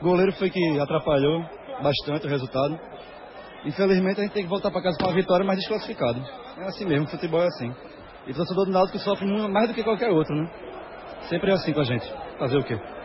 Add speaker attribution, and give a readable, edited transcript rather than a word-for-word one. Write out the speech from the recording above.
Speaker 1: Goleiro foi que atrapalhou bastante o resultado. Infelizmente a gente tem que voltar para casa com uma vitória, mas desclassificado. É assim mesmo, futebol é assim. E o torcedor do Náutico sofre mais do que qualquer outro, né? Sempre é assim com a gente. Fazer o quê?